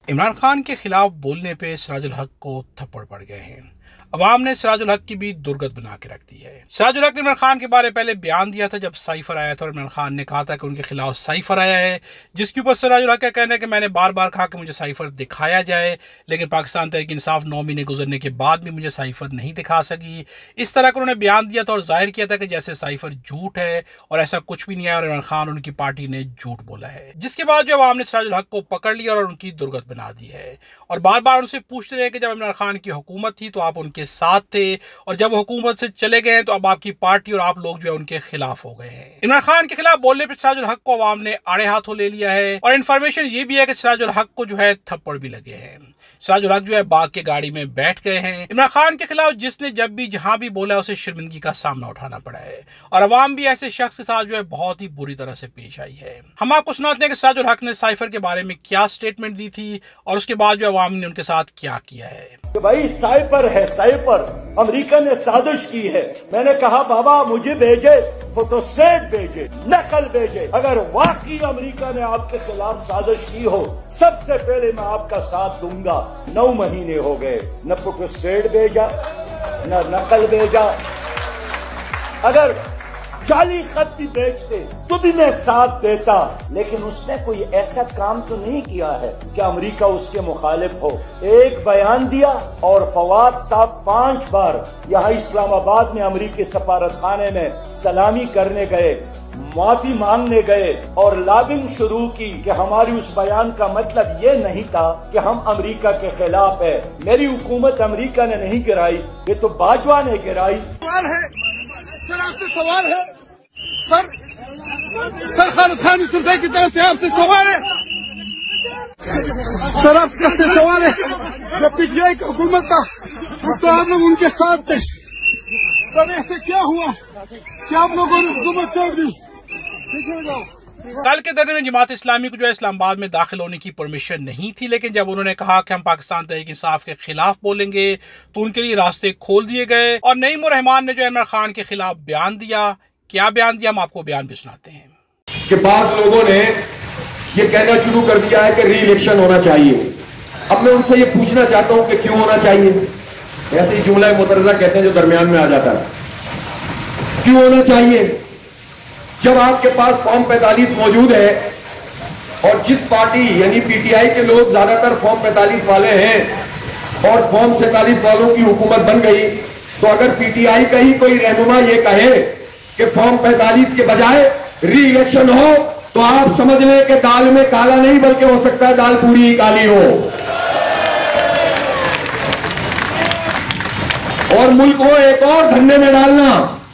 इमरान खान के खिलाफ बोलने पे सिराजुल हक को थप्पड़ पड़ गए हैं। अवाम ने सिराजुल हक की भी दुर्गत बना के रख दी है। सिराजुल हक ने इमरान खान के बारे में पहले बयान दिया था जब साइफर आया था और इमरान खान ने कहा था कि उनके खिलाफ साइफर आया है, जिसके ऊपर सिराजुल हक का कहना है कि मैंने बार बार कहा कि मुझे साइफर दिखाया जाए, लेकिन पाकिस्तान तहरीक इंसाफ 9 महीने गुजरने के बाद भी मुझे साइफर नहीं दिखा सकी। इस तरह का उन्होंने बयान दिया था और जाहिर किया था कि जैसे साइफर झूठ है और ऐसा कुछ भी नहीं है और इमरान खान उनकी पार्टी ने झूठ बोला है। जिसके बाद जो अवाम ने सिराजुल हक को पकड़ लिया और उनकी दुर्गत बना दी है और बार बार उनसे पूछते रहे कि जब इमरान खान की हुकूमत थी तो आप उनके साथ थे और जब हुकूमत से चले गए तो अब आपकी पार्टी और आप लोग जो है उनके खिलाफ हो गए हैं। इमरान खान के खिलाफ बोलने पर सिराजुल हक को अवाम ने आड़े हाथों ले लिया है और इन्फॉर्मेशन ये भी है कि सिराजुल हक को जो है थप्पड़ भी लगे हैं। सिराजुल हक जो है बाग के गाड़ी में बैठ गए हैं। इमरान खान के खिलाफ जिसने जब भी जहां भी बोला उसे शर्मिंदगी का सामना उठाना पड़ा है और अवाम भी ऐसे शख्स के साथ जो है बहुत ही बुरी तरह से पेश आई है। हम आपको सुनाते हैं कि सिराजुल हक ने साइफर के बारे में क्या स्टेटमेंट दी थी और उसके बाद जो अवाम ने उनके साथ क्या किया है। तो भाई साइफर है, साइफर अमेरिका ने साजिश की है। मैंने कहा बाबा मुझे भेजे, फोटोस्टेट भेजे, नकल भेजे। अगर वाकई अमेरिका ने आपके खिलाफ साजिश की हो, सबसे पहले मैं आपका साथ दूंगा। 9 महीने हो गए, न फोटोस्टेट भेजा न नकल भेजा। अगर जाली खत भी बेचते तो भी मैं साथ देता, लेकिन उसने कोई ऐसा काम तो नहीं किया है कि अमेरिका उसके मुखालिफ हो। एक बयान दिया और फवाद साहब 5 बार यहाँ इस्लामाबाद में अमेरिकी सफारत खाने में सलामी करने गए, माफी मांगने गए और लॉबिंग शुरू की कि हमारी उस बयान का मतलब ये नहीं था कि हम अमेरिका के खिलाफ है। मेरी हुकूमत अमेरिका ने नहीं गिराई, ये तो बाजवा ने गिराई। सर आपसे सवाल है सर खान यूसुफ की तरफ से आपसे सवाल है सर, आपसे सवाल है। जब पीटीआई की हुकूमत था तो आप लोग उनके साथ थे, तब ऐसे क्या हुआ कि आप लोगों ने हुकूमत छोड़ दी? कल के दौरे में जमात इस्लामी को जो है इस्लामाबाद में दाखिल होने की परमिशन नहीं थी, लेकिन जब उन्होंने कहा कि हम पाकिस्तान तहरीक इंसाफ के खिलाफ बोलेंगे तो उनके लिए रास्ते खोल दिए गए और नईम उर रहमान ने जो इमरान खान के खिलाफ बयान दिया। क्या बयान दिया, हम आपको बयान भी सुनाते हैं। कि बाद लोगों ने ये कहना शुरू कर दिया है कि री इलेक्शन होना चाहिए। अब मैं उनसे ये पूछना चाहता हूं कि क्यों होना चाहिए। ऐसे ही जुमला मुतरजा कहते हैं जो दरमियान में आ जाता है। क्यों होना चाहिए? जब आपके पास फॉर्म 45 मौजूद है और जिस पार्टी यानी पीटीआई के लोग ज्यादातर फॉर्म 45 वाले हैं और फॉर्म 47 वालों की हुकूमत बन गई, तो अगर पीटीआई का ही कोई रहनुमा ये कहे कि फॉर्म 45 के बजाय री इलेक्शन हो, तो आप समझ लें कि दाल में काला नहीं बल्कि हो सकता है दाल पूरी ही काली हो और मुल्क को एक और धन्ने में डालना